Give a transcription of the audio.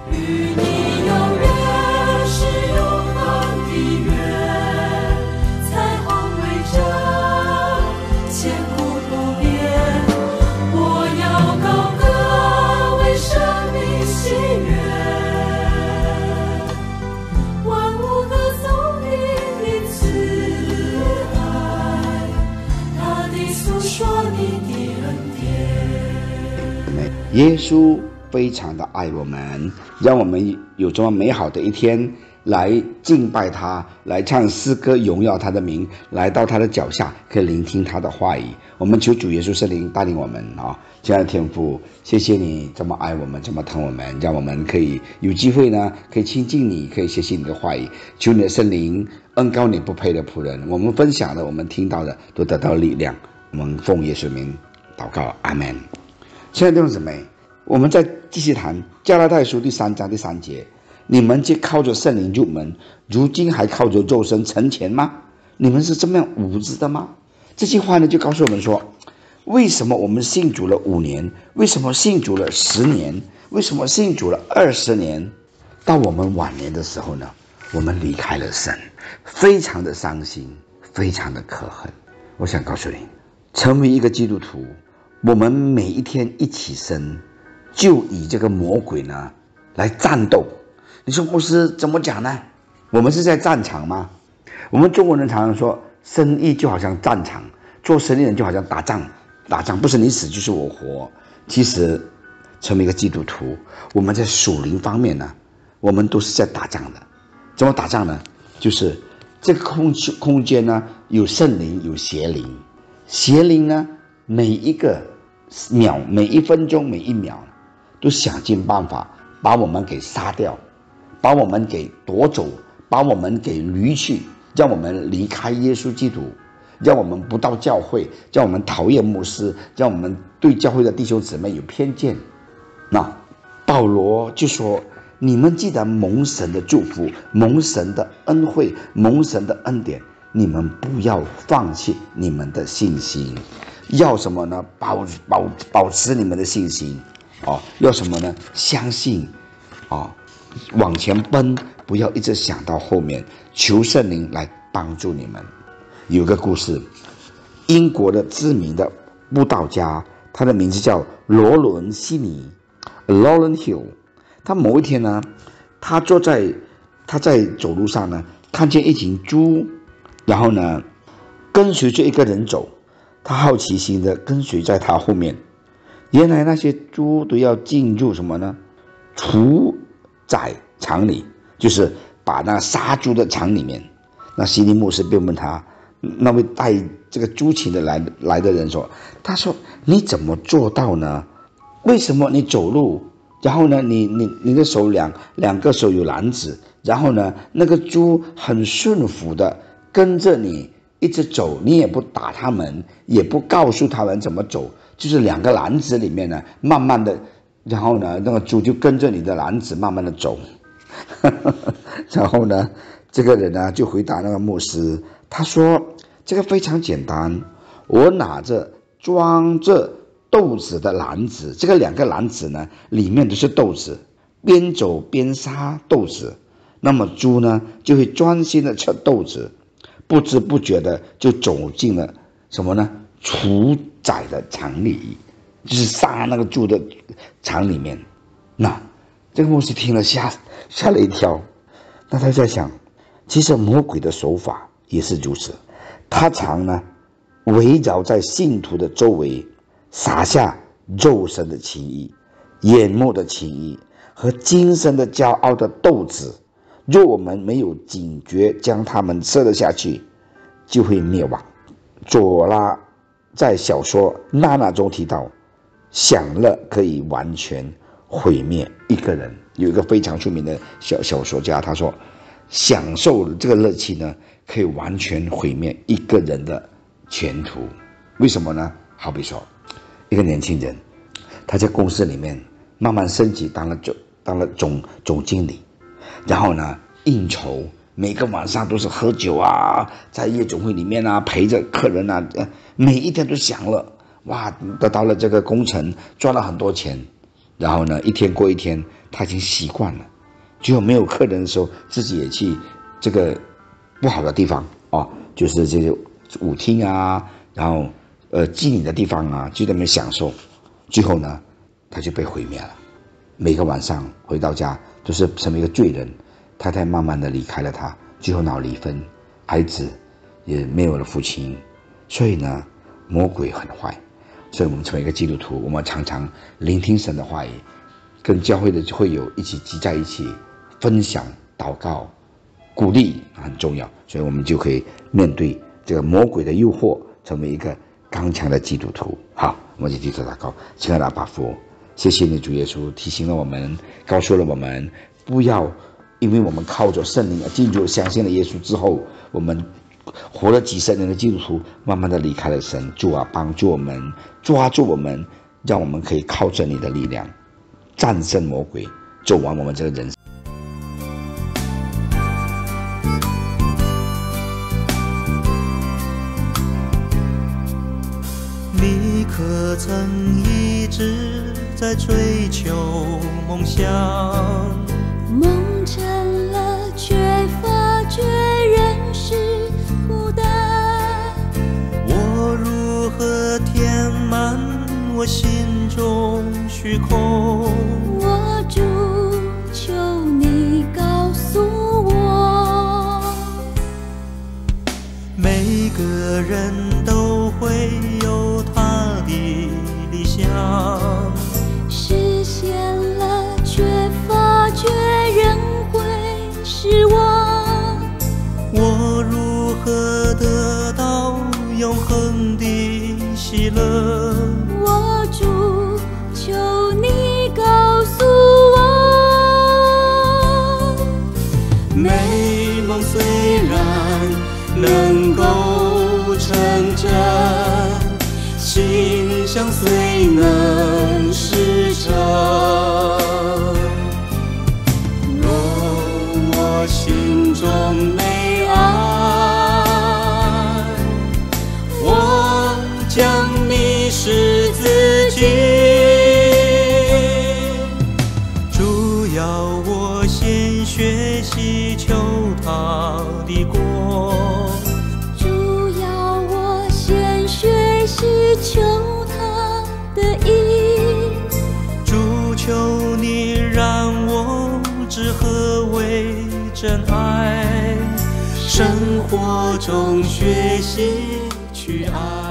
与你有约是永恒的约，彩虹围着，千古不变。我要高歌为生命喜悦，万物歌颂你的慈爱，大地诉说你的恩典。 耶稣非常的爱我们，让我们有这么美好的一天来敬拜他，来唱诗歌荣耀他的名，来到他的脚下可以聆听他的话语。我们求主耶稣圣灵带领我们啊，亲爱的天父，谢谢你这么爱我们，这么疼我们，让我们可以有机会呢，可以亲近你，可以学习你的话语。求你的圣灵恩膏你不配的仆人，我们分享的，我们听到的都得到力量。我们奉耶稣名祷告，阿们。亲爱的弟兄姊妹，我们再继续谈加拉太书第3章第3节，你们既靠着圣灵入门，如今还靠着肉身成全吗？你们是这么样无知的吗？这句话呢，就告诉我们说，为什么我们信主了5年，为什么信主了10年，为什么信主了20年，到我们晚年的时候呢，我们离开了神，非常的伤心，非常的可恨。我想告诉你，成为一个基督徒，我们每一天一起身，就以这个魔鬼呢来战斗。你说牧师怎么讲呢？我们是在战场吗？我们中国人常常说，生意就好像战场，做生意人就好像打仗，打仗不是你死就是我活。其实成为一个基督徒，我们在属灵方面呢，我们都是在打仗的。怎么打仗呢？就是这个空间呢，有圣灵有邪灵，邪灵呢每一个秒每一分钟每一秒都想尽办法把我们给杀掉，把我们给夺走，把我们给离去，让我们离开耶稣基督，让我们不到教会，让我们讨厌牧师，让我们对教会的弟兄姊妹有偏见。那保罗就说，你们既然蒙神的祝福，蒙神的恩惠，蒙神的恩典，你们不要放弃你们的信心。要什么呢？保持你们的信心要什么呢？相信往前奔，不要一直想到后面，求圣灵来帮助你们。有个故事，英国的知名的布道家，他的名字叫罗伦西尼 （Laurent Hill）。他某一天呢，他在走路上呢，看见一群猪，然后呢，跟随着一个人走。他好奇心的跟随在他后面，原来那些猪都要进入什么呢？屠宰场里，就是把那杀猪的场里面。那西尼牧师便问他，那位带这个猪群的来的人说，他说你怎么做到呢？为什么你走路，然后呢你的手两个手有篮子，然后呢那个猪很顺服的跟着你一直走，你也不打他们，也不告诉他们怎么走，就是2个篮子里面呢，慢慢的，然后呢，那个猪就跟着你的篮子慢慢的走。然后呢，这个人呢就回答那个牧师，他说这个非常简单，我拿着装着豆子的篮子，这个2个篮子呢里面都是豆子，边走边杀豆子，那么猪呢就会专心的吃豆子，不知不觉的就走进了什么呢？屠宰的场里，就是杀那个猪的场里面。那这个牧师听了吓了一跳，那他在想，其实魔鬼的手法也是如此，他常呢围绕在信徒的周围，撒下肉身的情意、眼目的情意和今生的骄傲的豆子。若我们没有警觉将它们吃了下去，就会灭亡。左拉在小说《娜娜》中提到，享乐可以完全毁灭一个人。有一个非常出名的小说家，他说享受这个乐趣呢，可以完全毁灭一个人的前途。为什么呢？好比说一个年轻人，他在公司里面慢慢升级当了总经理，然后呢应酬，每个晚上都是喝酒啊，在夜总会里面啊陪着客人啊，每一天都享乐，哇，得到了这个工程，赚了很多钱。 然后呢，一天过一天，他已经习惯了。最后没有客人的时候，自己也去这个不好的地方哦，就是这些舞厅啊，然后妓女的地方啊，就在那边享受。最后呢，他就被毁灭了。每个晚上回到家都是成为一个罪人，太太慢慢的离开了他，最后闹离婚，孩子也没有了父亲。所以呢，魔鬼很坏。所以我们成为一个基督徒，我们常常聆听神的话语，跟教会的会友一起集在一起分享、祷告、鼓励很重要。所以我们就可以面对这个魔鬼的诱惑，成为一个刚强的基督徒。好，我们一起祷告。亲爱的阿爸父，谢谢你主耶稣提醒了我们，告诉了我们，不要因为我们靠着圣灵而进入相信了耶稣之后，我们活了几十年的基督徒慢慢的离开了神。主啊，帮助我们，抓住我们，让我们可以靠着你的力量战胜魔鬼，走完我们这个人生。 你可曾一直在追求梦想？ 梦成了，却发觉人是孤单。 我如何填满我心中虚空？ 我主，求你告诉我， 每个人都会有他的理想， 实现了，却发觉人会失望。 我如何得到永恒的喜乐？ 我主，求你告诉我， 美梦虽然能够成真，心想虽能实诚，若我心中没爱，我将迷失自己。主要我先学习求他的国， 主要我先学习求他的义。 主求你让我知何为真爱，生活中学习去爱。